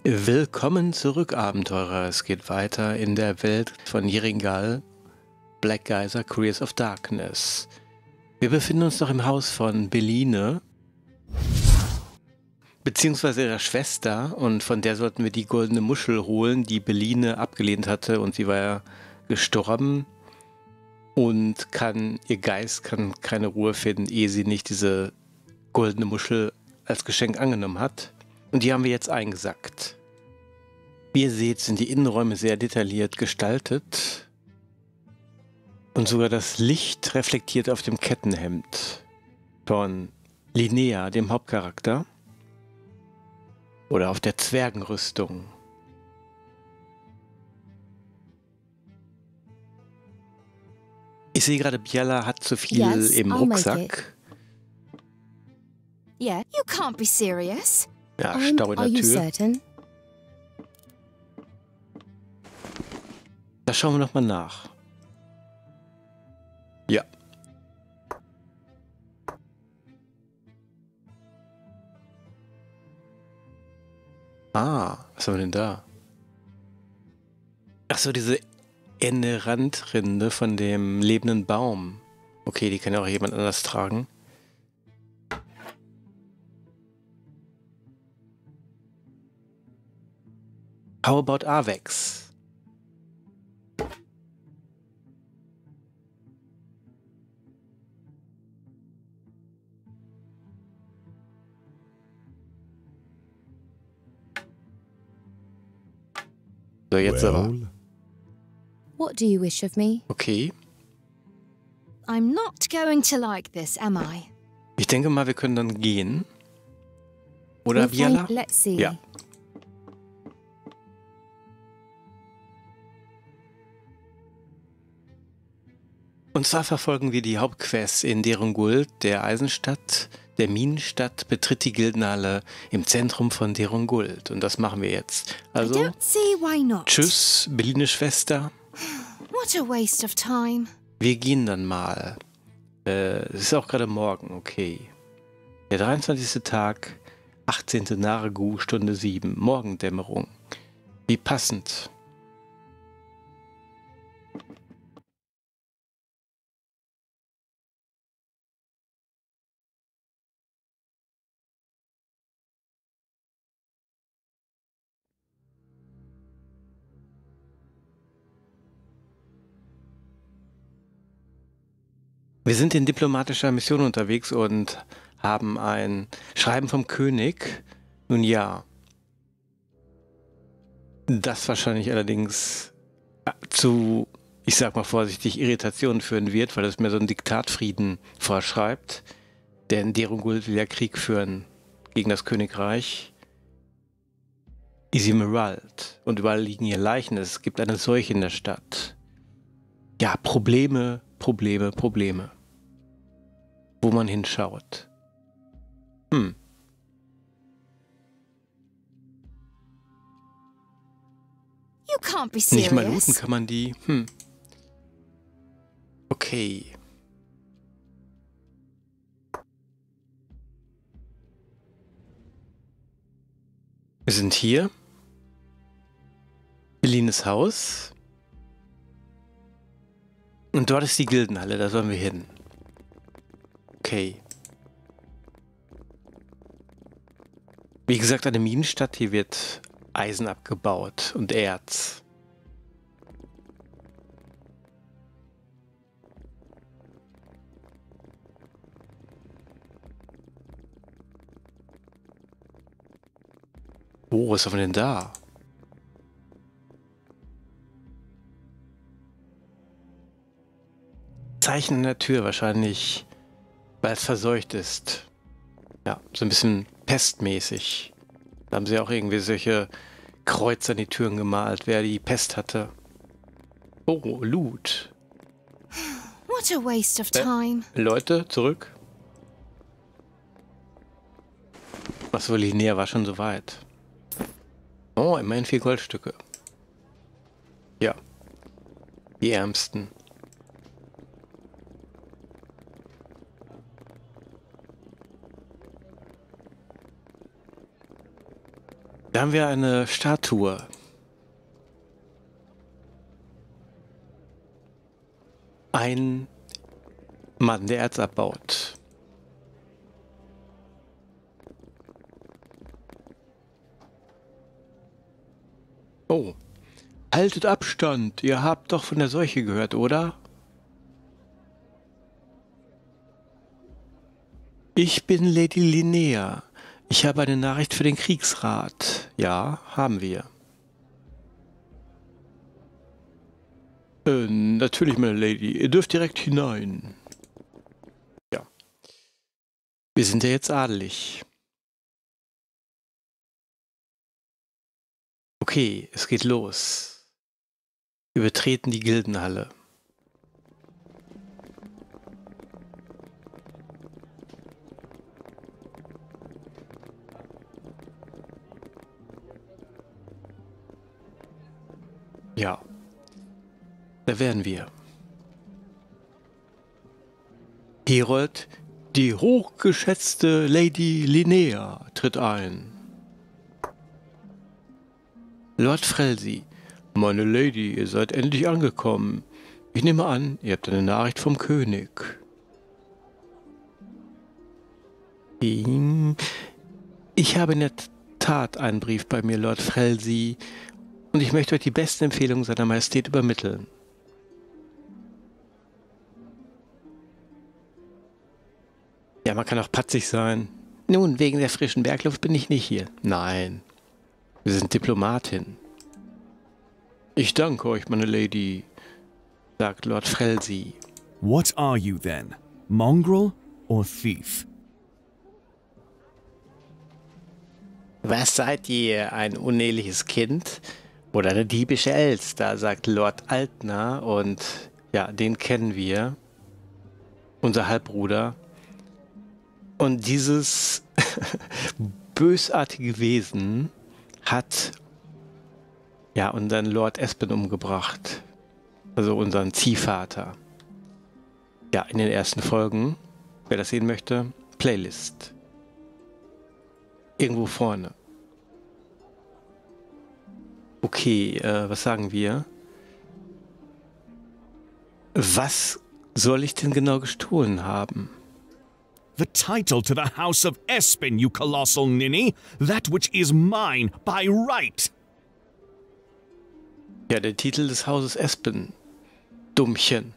Willkommen zurück, Abenteurer. Es geht weiter in der Welt von Yiringal, Black Geyser, Couriers of Darkness. Wir befinden uns noch im Haus von Beline, beziehungsweise ihrer Schwester, und von der sollten wir die goldene Muschel holen, die Beline abgelehnt hatte, und sie war ja gestorben und ihr Geist kann keine Ruhe finden, ehe sie nicht diese goldene Muschel als Geschenk angenommen hat. Und die haben wir jetzt eingesackt. Wie ihr seht, sind die Innenräume sehr detailliert gestaltet. Und sogar das Licht reflektiert auf dem Kettenhemd von Linnea, dem Hauptcharakter. Oder auf der Zwergenrüstung. Ich sehe gerade, Biala hat zu viel im Rucksack. Yeah, you can't be serious. Ja, Stau in der Tür. Da schauen wir nochmal nach. Ja. Ah, was haben wir denn da? Achso, diese Randrinde von dem lebenden Baum. Okay, die kann ja auch jemand anders tragen. How about Avex? So, jetzt aber. What do you wish of me? Okay. I'm not going to like this, am I? Ich denke mal, wir können dann gehen. Oder Biala? Let's see. Ja. Und zwar verfolgen wir die Hauptquests in Derunguld, der Eisenstadt, der Minenstadt, betritt die Gildenhalle im Zentrum von Derunguld. Und das machen wir jetzt. Also, tschüss, Beline Schwester. What a waste of time. Wir gehen dann mal. Es ist auch gerade morgen, okay. Der 23. Tag, 18. Naregu, Stunde 7, Morgendämmerung. Wie passend. Wir sind in diplomatischer Mission unterwegs und haben ein Schreiben vom König. Nun ja, das wahrscheinlich allerdings zu, ich sag mal vorsichtig, Irritationen führen wird, weil es mir so einen Diktatfrieden vorschreibt. Denn Derunguld will ja Krieg führen gegen das Königreich Isimerald. Und überall liegen hier Leichen. Es gibt eine Seuche in der Stadt. Ja, Probleme, Probleme, Probleme. Wo man hinschaut. You can't be serious. Nicht mal looten kann man die. Okay. Wir sind hier. Belines Haus. Und dort ist die Gildenhalle, da sollen wir hin. Okay. Wie gesagt, eine Minenstadt, hier wird Eisen abgebaut und Erz. Oh, was haben wir denn da? Zeichen an der Tür, wahrscheinlich, weil es verseucht ist. Ja, so ein bisschen pestmäßig. Da haben sie auch irgendwie solche Kreuze an die Türen gemalt, wer die Pest hatte. Oh, Loot. What a waste of time. Leute, zurück. Achso, Linnea war schon so weit. Oh, immerhin 4 Goldstücke. Ja. Die ärmsten. Da haben wir eine Statue. Ein Mann, der Erz abbaut. Oh. Haltet Abstand. Ihr habt doch von der Seuche gehört, oder? Ich bin Lady Linnea. Ich habe eine Nachricht für den Kriegsrat. Ja, haben wir. Natürlich, meine Lady. Ihr dürft direkt hinein. Ja. Wir sind ja jetzt adelig. Okay, es geht los. Wir betreten die Gildenhalle. Ja, da wären wir. Herold, die hochgeschätzte Lady Linnea, tritt ein. Lord Frelsey, meine Lady, ihr seid endlich angekommen. Ich nehme an, ihr habt eine Nachricht vom König. Ich habe in der Tat einen Brief bei mir, Lord Frelsey, und ich möchte euch die besten Empfehlungen seiner Majestät übermitteln. Ja, man kann auch patzig sein. Nun, wegen der frischen Bergluft bin ich nicht hier. Nein, wir sind Diplomatin. Ich danke euch, meine Lady, sagt Lord Frelsey. What are you then? Mongrel or thief? Was seid ihr, ein uneheliches Kind oder eine diebische Elster, sagt Lord Altner, und ja, den kennen wir, unser Halbbruder. Und dieses bösartige Wesen hat ja unseren Lord Espen umgebracht, also unseren Ziehvater. Ja, in den ersten Folgen, wer das sehen möchte, Playlist. Irgendwo vorne. Okay, was sagen wir? Was soll ich denn genau gestohlen haben? The title to the House of Espen, you colossal ninny! That which is mine by right! Ja, der Titel des Hauses Espen. Dummchen.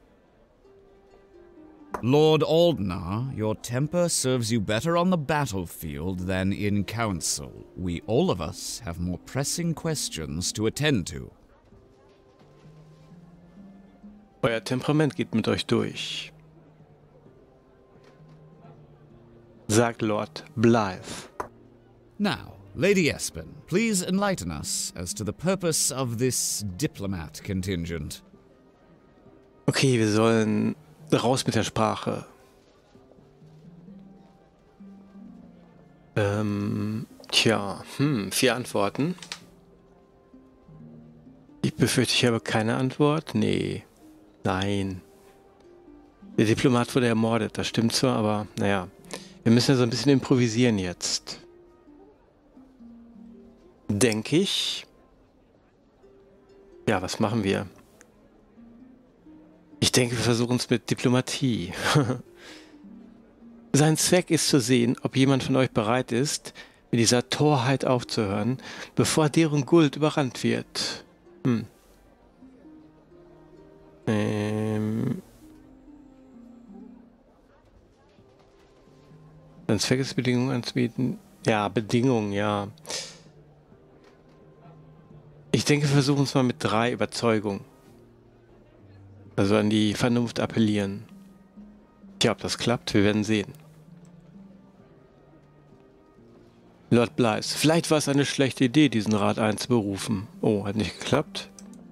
Lord Aldnar, your temper serves you better on the battlefield than in council. We all of us have more pressing questions to attend to. Euer Temperament geht mit euch durch, sagt Lord Blythe. Now, Lady Espen, please enlighten us as to the purpose of this diplomat contingent. Okay, wir sollen raus mit der Sprache. Tja, 4 Antworten. Ich befürchte, ich habe keine Antwort. Nee, nein. Der Diplomat wurde ermordet, das stimmt zwar, aber naja. Wir müssen ja so ein bisschen improvisieren jetzt. Denke ich. Ja, was machen wir? Ich denke, wir versuchen es mit Diplomatie. Sein Zweck ist zu sehen, ob jemand von euch bereit ist, mit dieser Torheit aufzuhören, bevor deren Gold überrannt wird. Sein Zweck ist, Bedingungen anzubieten. Ja, Bedingungen, ja. Ich denke, wir versuchen es mal mit 3 Überzeugungen. Also an die Vernunft appellieren. Tja, ob das klappt, wir werden sehen. Lord Blythe, vielleicht war es eine schlechte Idee, diesen Rat einzuberufen. Oh, hat nicht geklappt.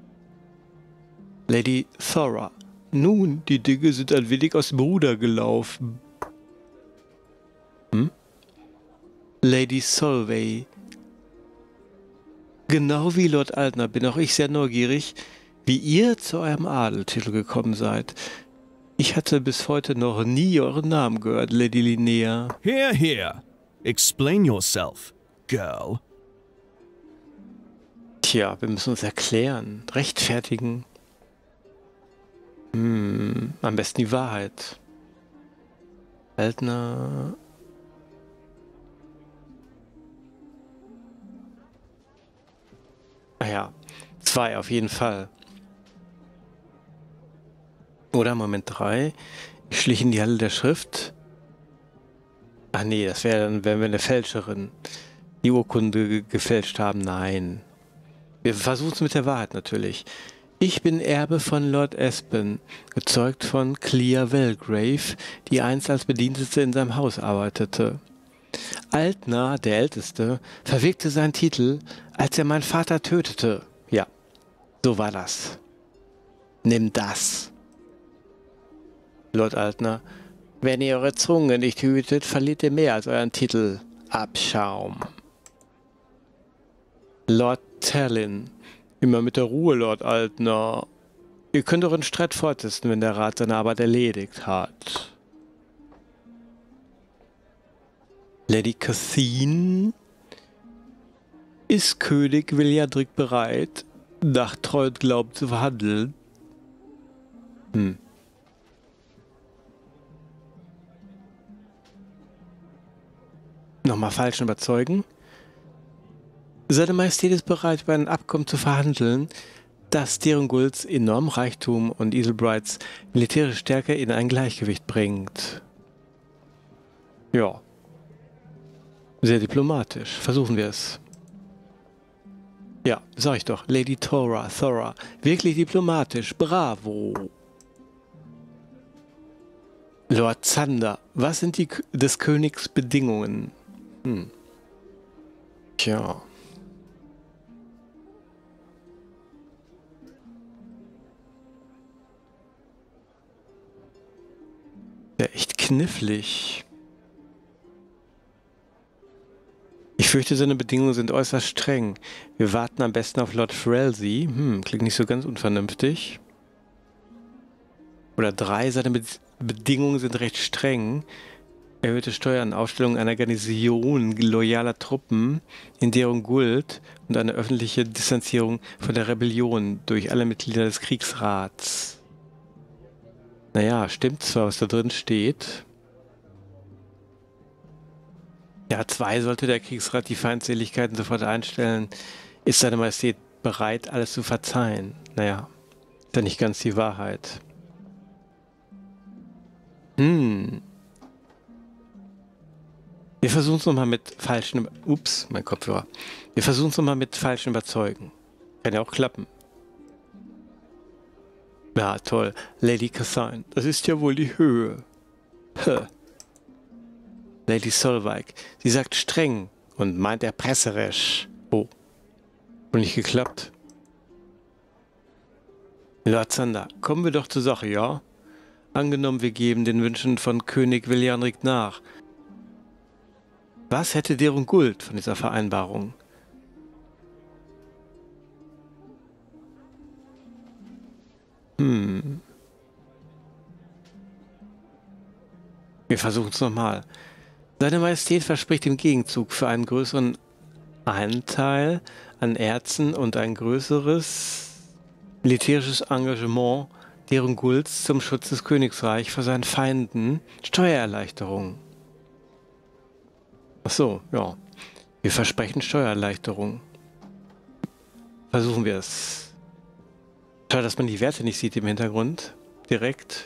Lady Thora, nun, die Dinge sind ein wenig aus dem Ruder gelaufen. Lady Solvay, genau wie Lord Altner bin auch ich sehr neugierig, wie ihr zu eurem Adeltitel gekommen seid. Ich hatte bis heute noch nie euren Namen gehört, Lady Linnea. Here, here! Explain yourself, girl. Tja, wir müssen uns erklären, rechtfertigen. Am besten die Wahrheit. Altner. Ah ja, 2 auf jeden Fall. Oder Moment 3. Ich schlich in die Halle der Schrift. Ach nee, das wären wir eine Fälscherin. Die Urkunde gefälscht haben. Nein. Wir versuchen es mit der Wahrheit natürlich. Ich bin Erbe von Lord Espen, gezeugt von Clea Belgrave, die einst als Bedienstete in seinem Haus arbeitete. Altner, der Älteste, verwirkte seinen Titel, als er meinen Vater tötete. Ja, so war das. Nimm das. Lord Altner, wenn ihr eure Zunge nicht hütet, verliert ihr mehr als euren Titel. Abschaum. Lord Tallinn, immer mit der Ruhe, Lord Altner. Ihr könnt euren Streit fortsetzen, wenn der Rat seine Arbeit erledigt hat. Lady Cathene, ist König Williadric bereit, nach Treu und Glauben zu verhandeln? Nochmal falschen überzeugen? Seine Majestät ist bereit, über ein Abkommen zu verhandeln, das Dirungulds enormen Reichtum und Easelbrights militärische Stärke in ein Gleichgewicht bringt. Ja. Sehr diplomatisch. Versuchen wir es. Ja, sag ich doch. Lady Thora. Wirklich diplomatisch. Bravo. Lord Xander. Was sind die des Königs Bedingungen? Tja. Ja, echt knifflig. Ich fürchte, seine Bedingungen sind äußerst streng. Wir warten am besten auf Lord Frelsey. Klingt nicht so ganz unvernünftig. Oder 3, seine Bedingungen sind recht streng. Erhöhte Steuer an Aufstellung einer Garnison loyaler Truppen in Dirunguld und eine öffentliche Distanzierung von der Rebellion durch alle Mitglieder des Kriegsrats. Naja, stimmt zwar, was da drin steht. Ja, 2 sollte der Kriegsrat die Feindseligkeiten sofort einstellen. Ist seine Majestät bereit, alles zu verzeihen? Naja, ist ja nicht ganz die Wahrheit. Wir versuchen es nochmal mit falschen... Ups, mein Kopfhörer. Wir versuchen es nochmal mit falschen Überzeugen. Kann ja auch klappen. Ja, toll. Lady Cathene, das ist ja wohl die Höhe. Lady Solveig, sie sagt streng und meint erpresserisch. Oh, und nicht geklappt. Lord Xander, kommen wir doch zur Sache, ja? Angenommen, wir geben den Wünschen von König Willianric nach. Was hätte Dirunguld von dieser Vereinbarung? Wir versuchen es nochmal. Seine Majestät verspricht im Gegenzug für einen größeren Anteil an Erzen und ein größeres militärisches Engagement Dirungulds zum Schutz des Königsreichs vor seinen Feinden Steuererleichterung. Ach so, ja. Wir versprechen Steuererleichterung. Versuchen wir es. Schade, dass man die Werte nicht sieht im Hintergrund. Direkt.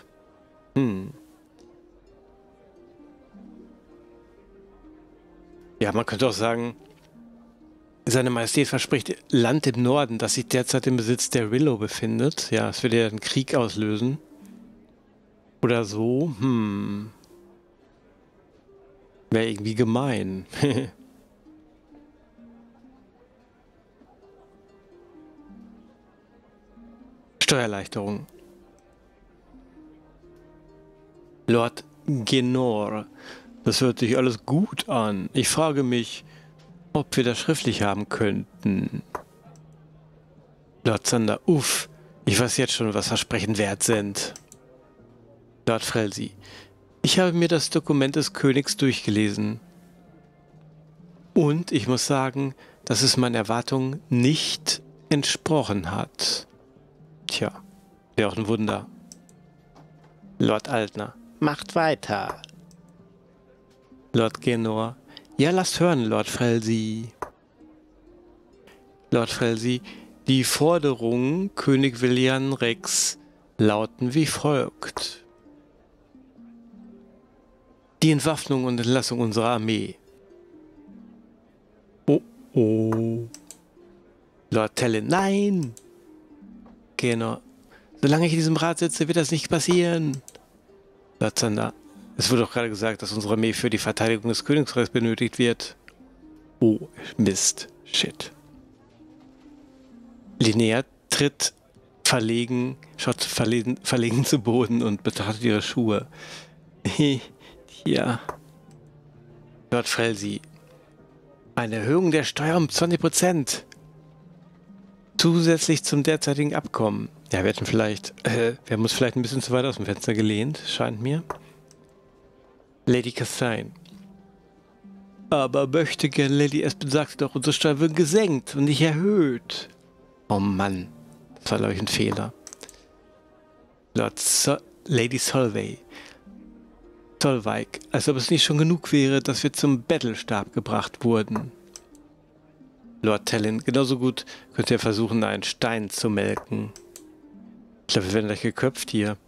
Ja, man könnte auch sagen, seine Majestät verspricht Land im Norden, das sich derzeit im Besitz der Willow befindet. Ja, es würde ja einen Krieg auslösen. Oder so. Wäre irgendwie gemein. Steuererleichterung. Lord Genor. Das hört sich alles gut an. Ich frage mich, ob wir das schriftlich haben könnten. Lord Xander, uff, ich weiß jetzt schon, was Versprechen wert sind. Lord Frelsey, ich habe mir das Dokument des Königs durchgelesen. Und ich muss sagen, dass es meinen Erwartungen nicht entsprochen hat. Tja, wäre auch ein Wunder. Lord Altner, macht weiter. Lord Genor, ja, lasst hören, Lord Frelsey. Lord Frelsey, die Forderungen König William Rex lauten wie folgt. Die Entwaffnung und Entlassung unserer Armee. Oh, oh. Lord Tellin, nein! Genor, solange ich in diesem Rat sitze, wird das nicht passieren. Lord Zander, es wurde doch gerade gesagt, dass unsere Armee für die Verteidigung des Königreichs benötigt wird. Oh, Mist. Shit. Linnea tritt schaut verlegen zu Boden und betrachtet ihre Schuhe. Ja. Lord Frelsey. Eine Erhöhung der Steuer um 20%. Zusätzlich zum derzeitigen Abkommen. Ja, wir haben uns vielleicht ein bisschen zu weit aus dem Fenster gelehnt, scheint mir. Lady Cathain. Aber möchte gern Lady Espen sagte doch, unsere Steuern würden gesenkt und nicht erhöht. Oh Mann, das war, glaube ich, ein Fehler. Lady Solveig. Solveig, als ob es nicht schon genug wäre, dass wir zum Battlestab gebracht wurden. Lord Tellin, genauso gut könnt ihr versuchen, einen Stein zu melken. Ich glaube, wir werden gleich geköpft hier.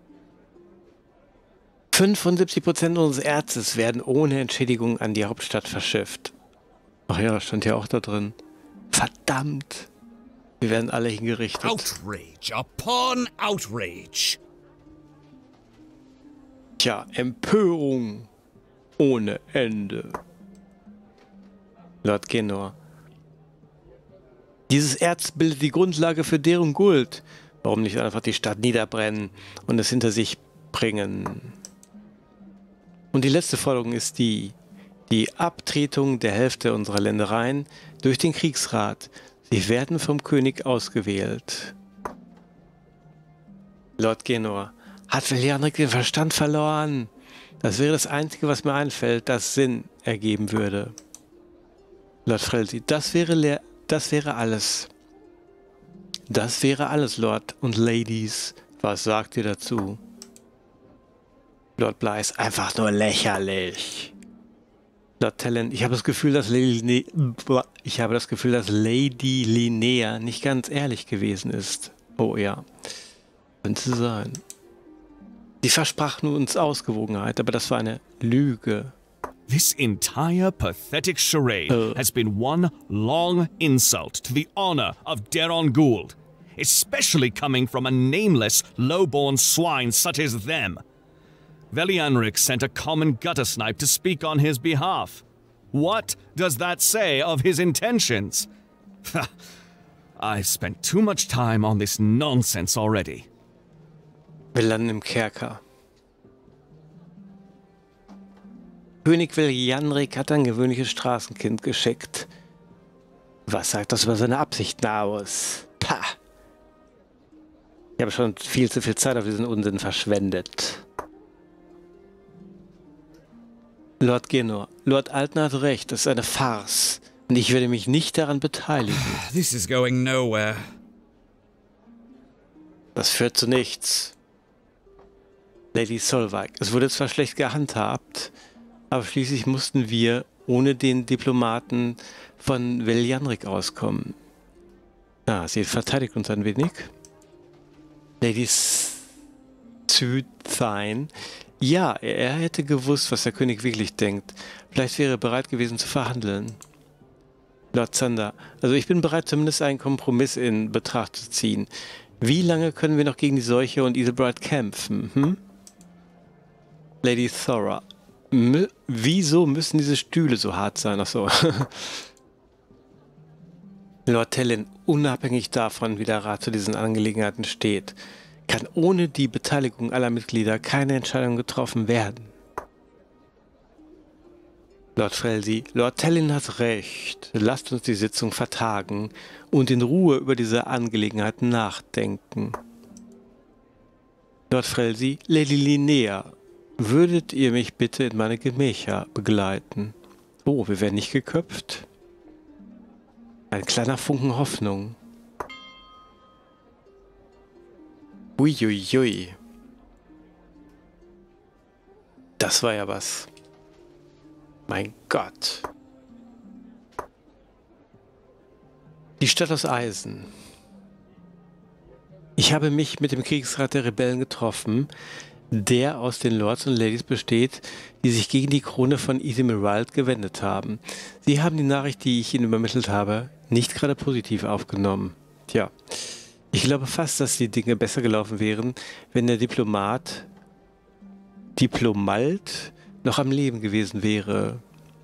75% unseres Erzes werden ohne Entschädigung an die Hauptstadt verschifft. Ach ja, stand ja auch da drin. Verdammt! Wir werden alle hingerichtet. Outrage upon outrage. Tja, Empörung ohne Ende. Lord Genor. Dieses Erz bildet die Grundlage für deren Gold. Warum nicht einfach die Stadt niederbrennen und es hinter sich bringen? Und die letzte Forderung ist die Abtretung der Hälfte unserer Ländereien durch den Kriegsrat. Sie werden vom König ausgewählt. Lord Genor. Hat Veljanrik den Verstand verloren? Das wäre das Einzige, was mir einfällt, das Sinn ergeben würde. Lord Frelsey. Das wäre alles. Das wäre alles, Lord und Ladies. Was sagt ihr dazu? Lord Blythe, einfach nur lächerlich. Lord Tellin, ich habe das Gefühl, dass Lady Linnea nicht ganz ehrlich gewesen ist. Oh ja. Könnte sein. Sie versprach nur uns Ausgewogenheit, aber das war eine Lüge. This entire pathetic charade has been one long insult to the honor of Daron Gould, especially coming from a nameless, low-born swine such as them. Veljanrik sent a common gutter snipe to speak on his behalf. What does that say of his intentions? I've spent too much time on this nonsense already. Wir landen im Kerker. König Veljanrik hat ein gewöhnliches Straßenkind geschickt. Was sagt das über seine Absichten aus? Pah! Ich habe schon viel zu viel Zeit auf diesen Unsinn verschwendet. Lord Genor, Lord Altner hat recht, das ist eine Farce. Und ich werde mich nicht daran beteiligen. This is going nowhere. Das führt zu nichts. Lady Solveig, es wurde zwar schlecht gehandhabt, aber schließlich mussten wir ohne den Diplomaten von Veljanrik auskommen. Ah, sie verteidigt uns ein wenig. Lady Südthein. Ja, er hätte gewusst, was der König wirklich denkt. Vielleicht wäre er bereit gewesen zu verhandeln. Lord Zander, also ich bin bereit, zumindest einen Kompromiss in Betracht zu ziehen. Wie lange können wir noch gegen die Seuche und Ethelbert kämpfen? Hm? Lady Thora. Wieso müssen diese Stühle so hart sein? Achso. Lord Tellin, unabhängig davon, wie der Rat zu diesen Angelegenheiten steht, kann ohne die Beteiligung aller Mitglieder keine Entscheidung getroffen werden. Lord Frelsey, Lord Tellin hat recht. Lasst uns die Sitzung vertagen und in Ruhe über diese Angelegenheiten nachdenken. Lord Frelsey, Lady Linnea, würdet ihr mich bitte in meine Gemächer begleiten? Oh, wir werden nicht geköpft. Ein kleiner Funken Hoffnung. Uiuiui. Das war ja was. Mein Gott. Die Stadt aus Eisen. Ich habe mich mit dem Kriegsrat der Rebellen getroffen, der aus den Lords und Ladies besteht, die sich gegen die Krone von Emerald gewendet haben. Sie haben die Nachricht, die ich ihnen übermittelt habe, nicht gerade positiv aufgenommen. Tja, ich glaube fast, dass die Dinge besser gelaufen wären, wenn der Diplomalt noch am Leben gewesen wäre.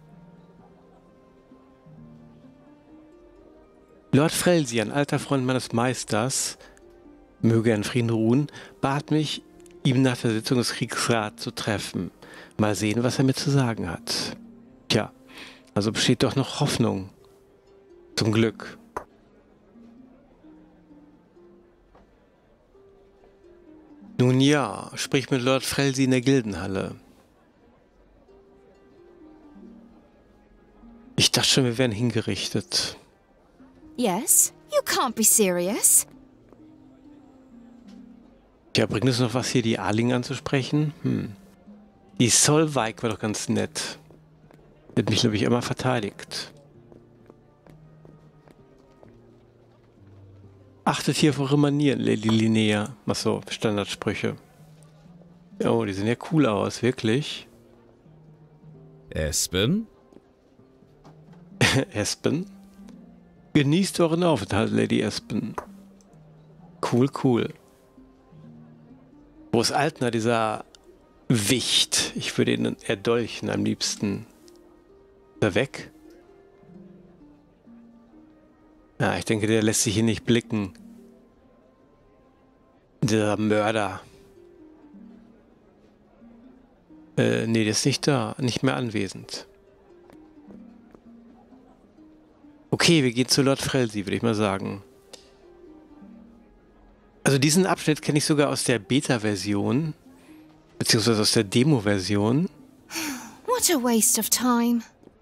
Lord Frelsey, ein alter Freund meines Meisters, möge er in Frieden ruhen, bat mich, ihm nach der Sitzung des Kriegsrats zu treffen. Mal sehen, was er mir zu sagen hat. Tja, also besteht doch noch Hoffnung. Zum Glück. Nun ja, sprich mit Lord Frelsey in der Gildenhalle. Ich dachte schon, wir wären hingerichtet. Yes? You can't be serious. Ja, bringt es noch was, hier die Arling anzusprechen? Die Solveig war doch ganz nett. Die hat mich, glaube ich, immer verteidigt. Achtet hier auf eure Manieren, Lady Linnea. Achso, Standardsprüche. Oh, die sehen ja cool aus, wirklich. Espen? Espen? Genießt euren Aufenthalt, Lady Espen. Cool, cool. Wo ist Altner, dieser Wicht? Ich würde ihn erdolchen am liebsten. Ist er weg? Ja, ich denke, der lässt sich hier nicht blicken. Dieser Mörder. Nee, der ist nicht da. Nicht mehr anwesend. Okay, wir gehen zu Lord Frelsey, würde ich mal sagen. Also diesen Abschnitt kenne ich sogar aus der Beta-Version, beziehungsweise aus der Demo-Version. What a waste of time.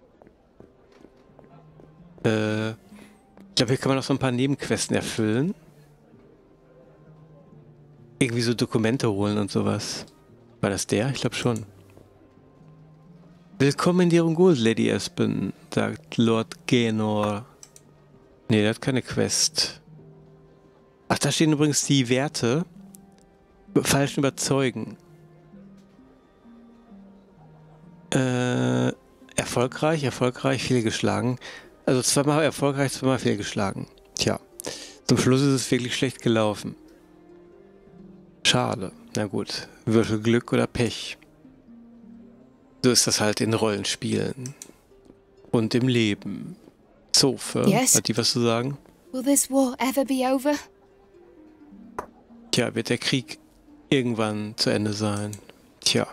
Ich glaube, hier kann man noch so ein paar Nebenquesten erfüllen. Irgendwie so Dokumente holen und sowas. War das der? Ich glaube schon. Willkommen in Deren Gold, Lady Espen, sagt Lord Genor. Nee, der hat keine Quest. Ach, da stehen übrigens die Werte. Falschen überzeugen. Erfolgreich, fehlgeschlagen. Also zweimal erfolgreich, zweimal fehlgeschlagen. Tja, zum Schluss ist es wirklich schlecht gelaufen. Schade. Na gut, Würfelglück oder Pech. So ist das halt in Rollenspielen. Und im Leben. Zofe, Yes. hat die was zu sagen? Will this war ever be over? Tja, wird der Krieg irgendwann zu Ende sein? Tja.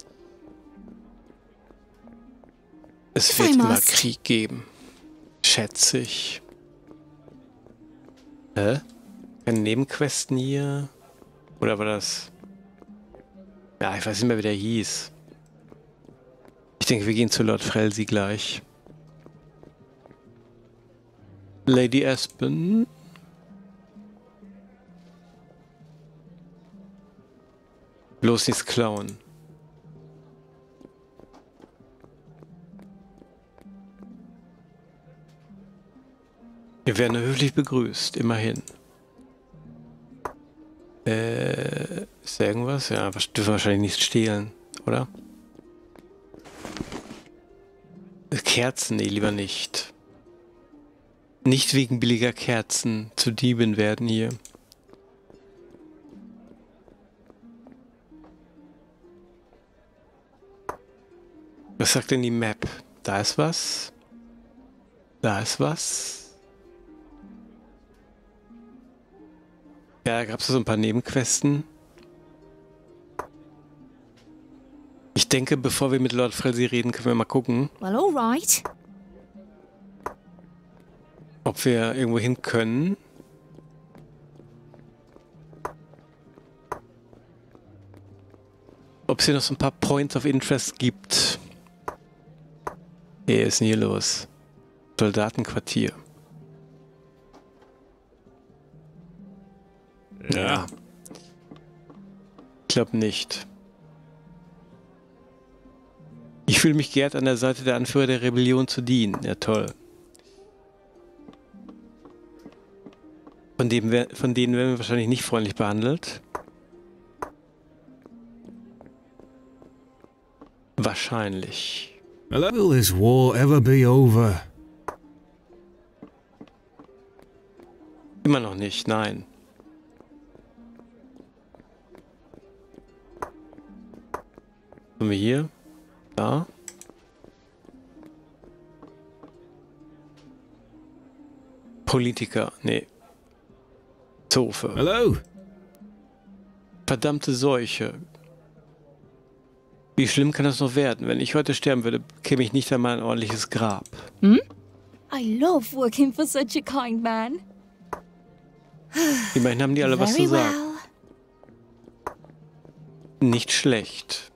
Es wird immer Krieg geben. Schätze ich. Hä? Keine Nebenquesten hier? Oder war das... Ja, ich weiß nicht mehr, wie der hieß. Ich denke, wir gehen zu Lord Frelsey gleich. Lady Espen. Bloß nichts klauen. Wir werden höflich begrüßt, immerhin. Ist da irgendwas? Ja, wir dürfen wahrscheinlich nichts stehlen, oder? Kerzen, nee, lieber nicht. Nicht wegen billiger Kerzen zu Dieben werden hier. Was sagt denn die Map? Da ist was. Da ist was. Ja, da gab es so ein paar Nebenquesten. Ich denke, bevor wir mit Lord Frelsey reden, können wir mal gucken, Well, all right. ob wir irgendwo hin können. Ob es hier noch so ein paar Points of Interest gibt. Hier ist denn hier los? Soldatenquartier. Ja. glaube nicht. Ich fühle mich geehrt, an der Seite der Anführer der Rebellion zu dienen. Ja, toll. Von denen werden wir wahrscheinlich nicht freundlich behandelt. Wahrscheinlich. Will this war ever be over? Immer noch nicht, nein. Haben wir hier? Da. Politiker, nee. Zofe. Hello? Verdammte Seuche. Wie schlimm kann das noch werden? Wenn ich heute sterben würde, bekäme ich nicht einmal ein ordentliches Grab. Hm? I love working for such a kind man. Immerhin haben die alle was zu Very sagen. well. Nicht schlecht.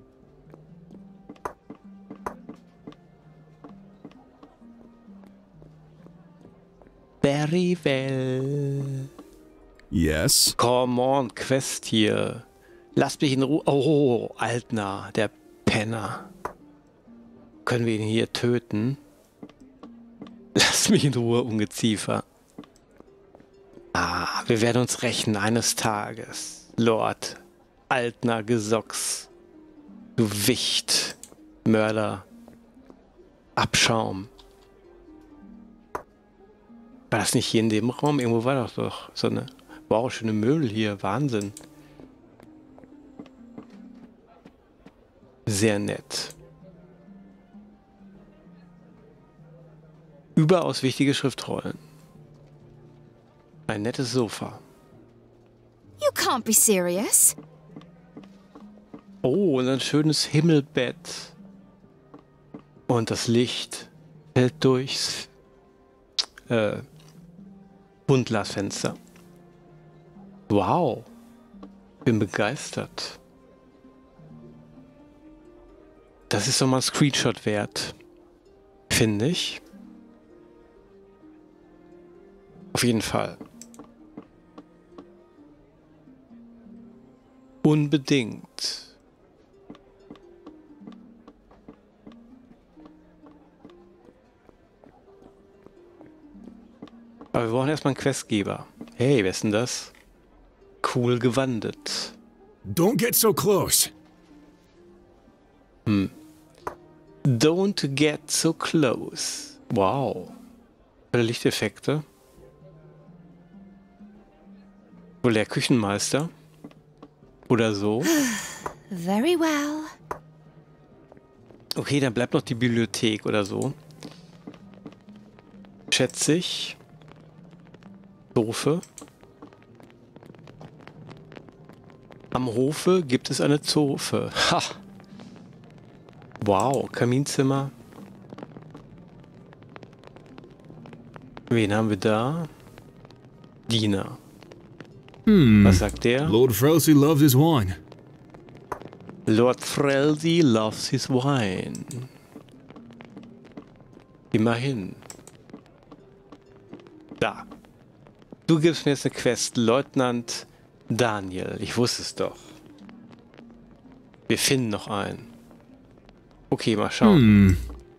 Very well. Yes? Come on, Quest hier. Lass mich in Ruhe. Oh, Altner, der Penner. Können wir ihn hier töten? Lass mich in Ruhe, Ungeziefer. Ah, wir werden uns rächen eines Tages. Lord Altner Gesocks. Du Wicht. Mörder. Abschaum. War das nicht hier in dem Raum? Irgendwo war doch so eine... Wow, schöne Möbel hier. Wahnsinn. Sehr nett. Überaus wichtige Schriftrollen. Ein nettes Sofa. You can't be serious. Oh, und ein schönes Himmelbett. Und das Licht fällt durchs Buntglasfenster. Wow. Bin begeistert. Das ist doch mal ein Screenshot wert. Finde ich. Auf jeden Fall. Unbedingt. Aber wir brauchen erstmal einen Questgeber. Hey, wer ist denn das? Cool gewandet. Don't get so close. Don't get so close. Wow. Tolle Lichteffekte. Wohl der Küchenmeister. Oder so. Very well. Okay, dann bleibt noch die Bibliothek oder so. Schätze ich. Zofe. Am Hofe gibt es eine Zofe. Ha! Wow, Kaminzimmer. Wen haben wir da? Diener. Was sagt der? Lord Frelsey loves his wine. Lord Frelsey loves his wine. Immerhin. Da. Du gibst mir jetzt eine Quest, Leutnant Daniel. Ich wusste es doch. Wir finden noch einen. Okay, mal schauen.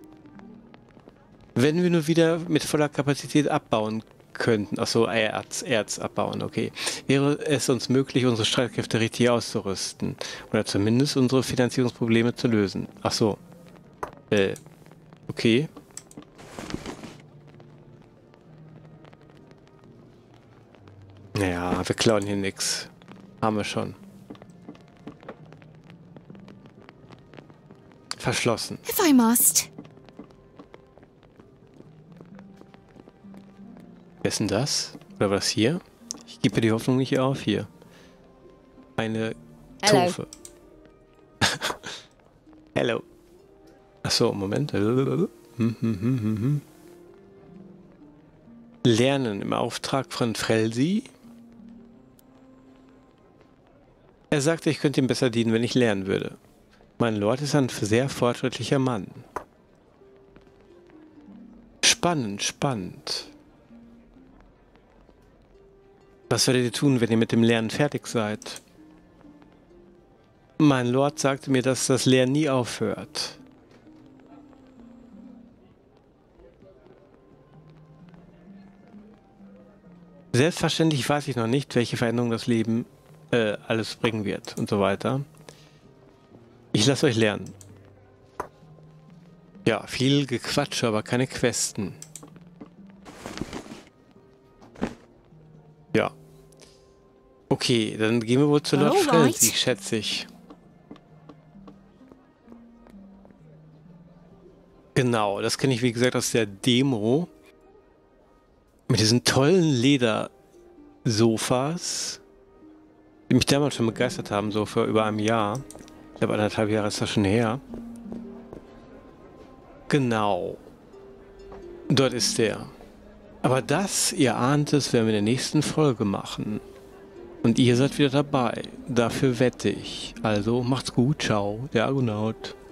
Wenn wir nur wieder mit voller Kapazität abbauen könnten, achso, Erz abbauen, okay, wäre es uns möglich, unsere Streitkräfte richtig auszurüsten. Oder zumindest unsere Finanzierungsprobleme zu lösen. Achso. Okay. Naja, wir klauen hier nichts. Haben wir schon. Verschlossen. If I must. Wer ist denn das? Oder was hier? Ich gebe die Hoffnung nicht auf hier. Eine Hello. Zofe. Hello. Achso, Moment. Lernen im Auftrag von Frelsey. Er sagte, ich könnte ihm besser dienen, wenn ich lernen würde. Mein Lord ist ein sehr fortschrittlicher Mann. Spannend, spannend. Was werdet ihr tun, wenn ihr mit dem Lernen fertig seid? Mein Lord sagte mir, dass das Lehren nie aufhört. Selbstverständlich weiß ich noch nicht, welche Veränderung das Leben alles bringen wird und so weiter. Ich lasse euch lernen. Ja, viel Gequatsche, aber keine Questen. Ja. Okay, dann gehen wir wohl zu Lord Frenzy, schätze ich. Genau, das kenne ich wie gesagt aus der Demo. Mit diesen tollen Ledersofas, die mich damals schon begeistert haben, so vor über einem Jahr. Ich glaube, 1,5 Jahre ist das schon her. Genau. Dort ist der. Aber das, ihr ahnt es, werden wir in der nächsten Folge machen. Und ihr seid wieder dabei. Dafür wette ich. Also macht's gut. Ciao. Der Argonaut.